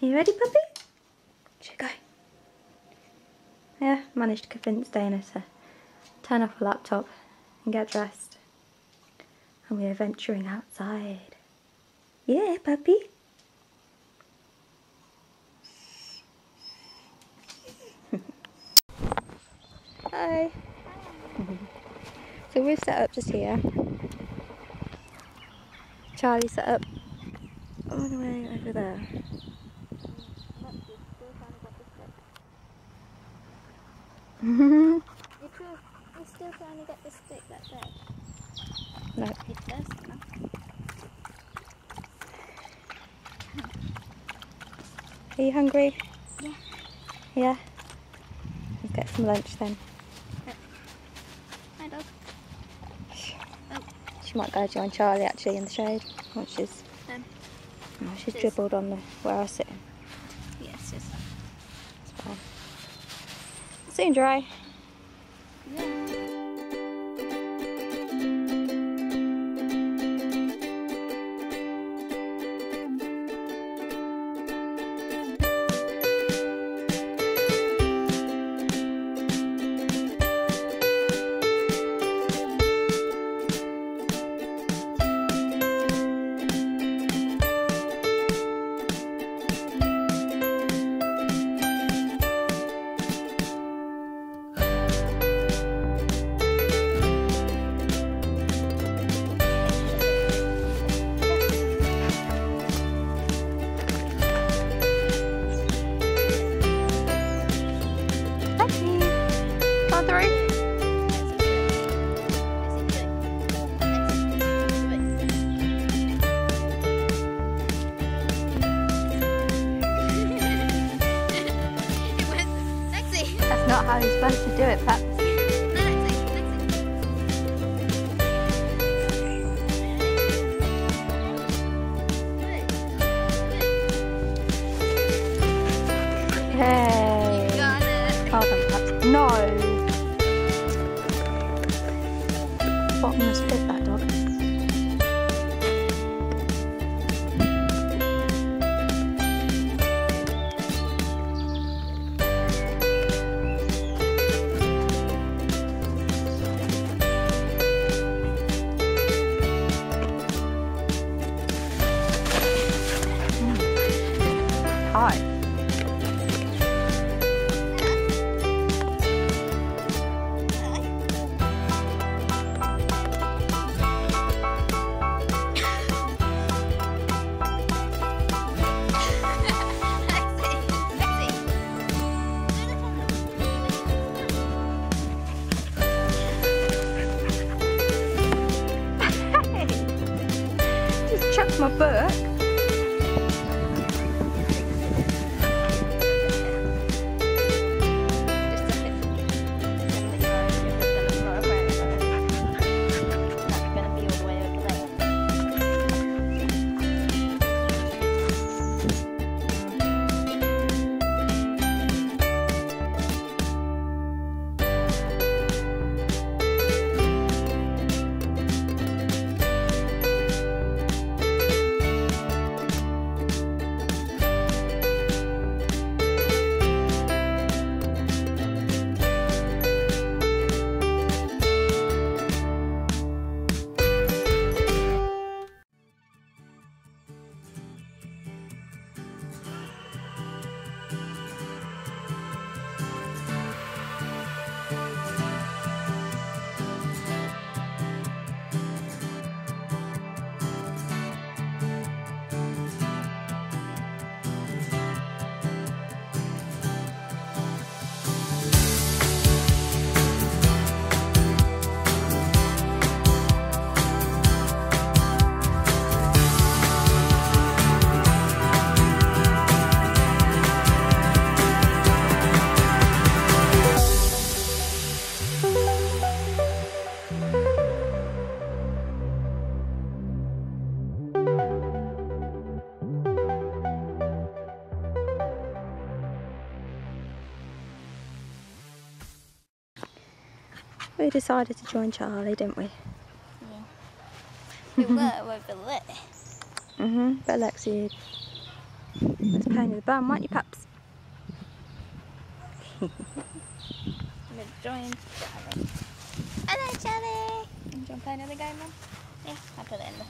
You ready, puppy? Should we go? Yeah, managed to convince Dana to turn off her laptop and get dressed. And we are venturing outside. Yeah, puppy. Hi. So we've set up just here. Charlie set up all the way over there. You're still trying to get the stick that's there. No. It's thirsty now. Are you hungry? Yeah. Yeah? Let's get some lunch then. Hi, dog. She might go join Charlie actually in the shade once she's, no, she's dribbled on the where I was sitting. Yes, yes. It's fine. Soon dry. Yeah. Come through. That's not how you're supposed to do it, Pat. Hey. You got it. Hold on, Pat. No. Bottomless pit, that dog. Hi. Just chucked my book. We decided to join Charlie, didn't we? Yeah. We were over there. But Lexi Let's play with the bum, won't you, pups? I'm going to join Charlie. Hello, Charlie! Do you want to play another game, Mum? Yeah, I'll put it in there.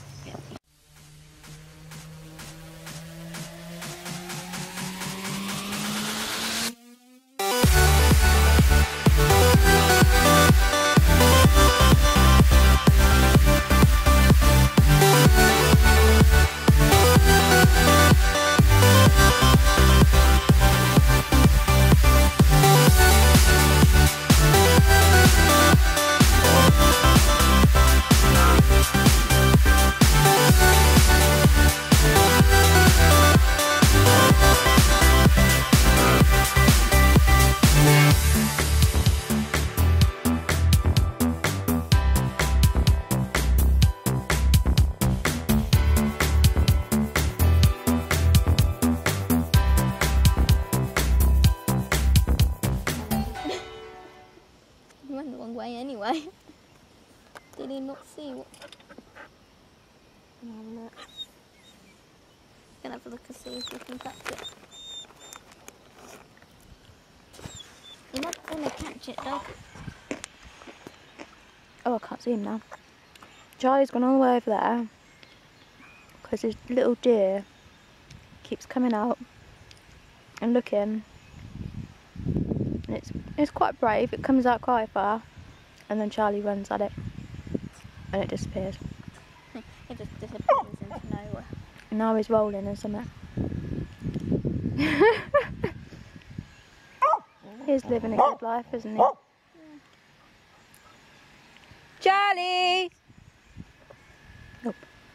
He went the wrong way anyway. Did he not see what? Gonna have a look and see if we can catch it. You're not gonna catch it, dog. Oh, I can't see him now. Charlie's gone all the way over there because his little deer keeps coming out and looking. And it's quite brave. It comes out quite far, and then Charlie runs at it, and it disappears. It just disappears into nowhere. And now he's rolling or something. He's living a good life, isn't he? Charlie! Nope.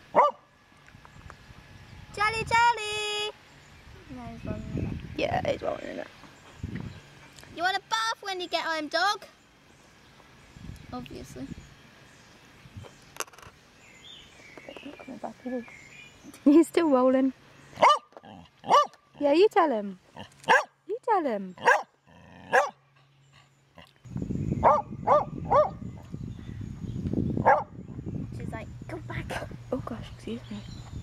Charlie, Charlie! No, he's rolling in it. Yeah, he's rolling in it. You want a bath when you get home, dog? Obviously. Coming back, is he? He's still rolling. Yeah, you tell him. You tell him. She's like, come back. Oh gosh, excuse me.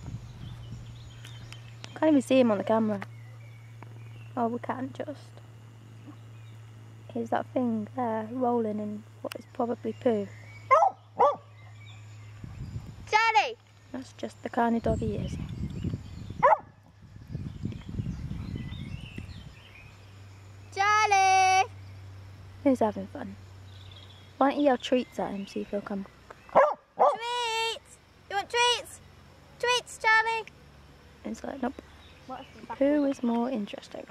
Can't even see him on the camera. Oh, we can't just. Here's that thing there rolling in what is probably poo. Charlie! That's just the kind of dog he is. Charlie! He's having fun. Why don't you yell treats at him, see if he'll come. Treats! You want treats? Treats, Charlie! He's like, nope. What if the Poo is more interesting.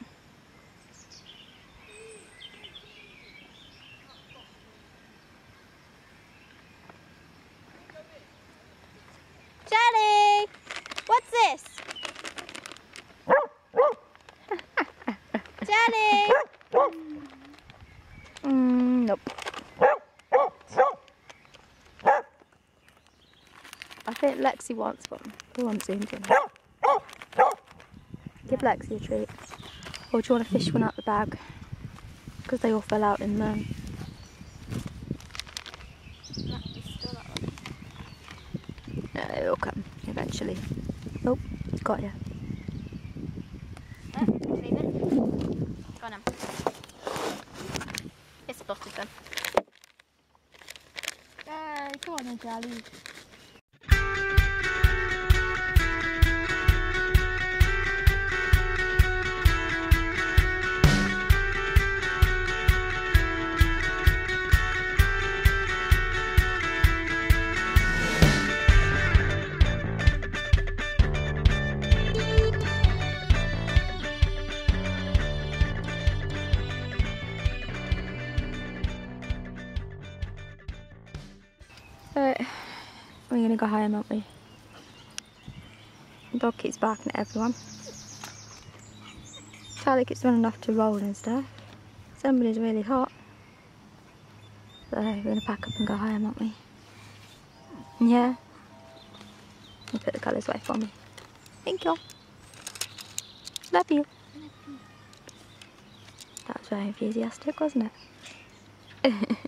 Charlie! What's this? Charlie! Nope. I think Lexi wants one. Who wants him? Give Lexi a treat. Or do you want to fish one out the bag? Because they all fell out in there. It'll come eventually. Oh, he's got you. Leave it. Go on, it's spotted then. Come on then, Charlie. Alright, we're gonna go home, aren't we? The dog keeps barking at everyone. Charlie keeps running off to roll and stuff. Somebody's really hot. So we're gonna pack up and go home, aren't we? Yeah. You put the colours away for me. Thank you. Love you. That was very enthusiastic, wasn't it?